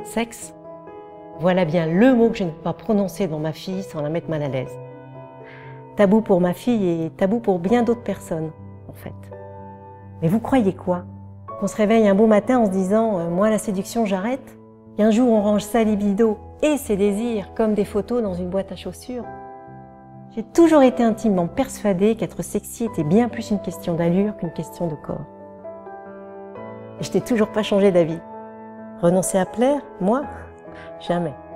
sexe, voilà bien le mot que je ne peux pas prononcer dans ma fille sans la mettre mal à l'aise. Tabou pour ma fille et tabou pour bien d'autres personnes, en fait. Mais vous croyez quoi? Qu'on se réveille un beau matin en se disant « moi la séduction j'arrête » qu'un jour on range sa libido et ses désirs comme des photos dans une boîte à chaussures? J'ai toujours été intimement persuadée qu'être sexy était bien plus une question d'allure qu'une question de corps. Et je n'ai toujours pas changé d'avis. Renoncer à plaire, moi? Jamais.